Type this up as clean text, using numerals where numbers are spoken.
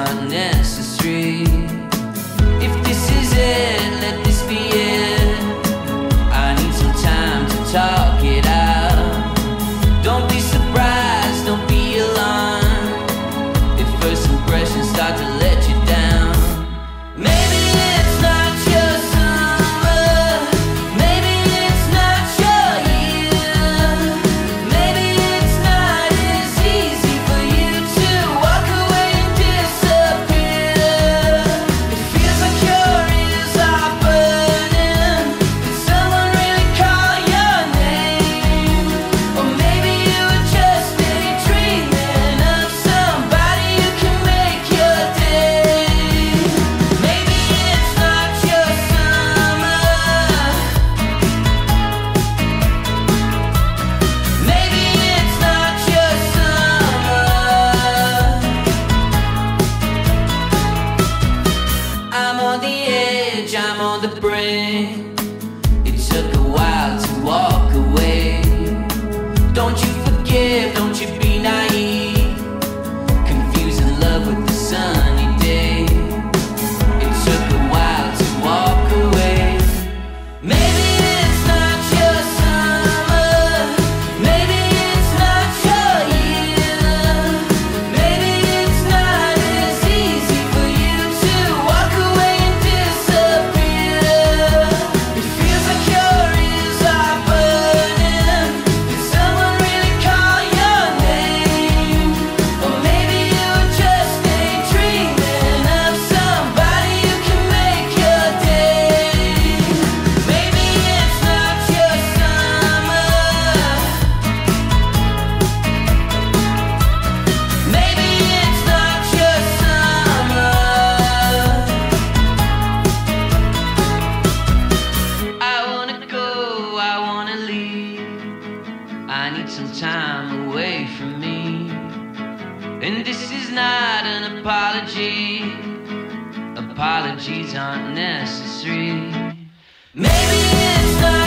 aren't necessary. If this is it, let this be it. I need some time to talk it out. Don't be surprised, don't be alarmed if first impressions start to let you down. Maybe it's not your summer, maybe it's not your year, maybe it's not as easy for you to walk away and disappear. It feels like your ears are burning. Did someone really call your name? Or maybe you were just daydreaming of somebody who can make your day. Maybe it's not your summer, maybe it's not your summer. I'm on the edge, I'm on the brink. It took a while to walk away. Don't you forgive, don't you be naive, confusing love with the sunny day. It took a while to walk away. Maybe it's not your summer, maybe it's not your year, maybe it's not as easy for you to walk away and disappear. It feels like your ears are burning. Did someone really call your name? Or maybe you were just daydreaming of somebody who can make your day. Maybe it's not your summer, maybe it's not your summer. I wanna go, I wanna leave. I need some time away from me. And this is not an apology. Apologies aren't necessary. Maybe it's not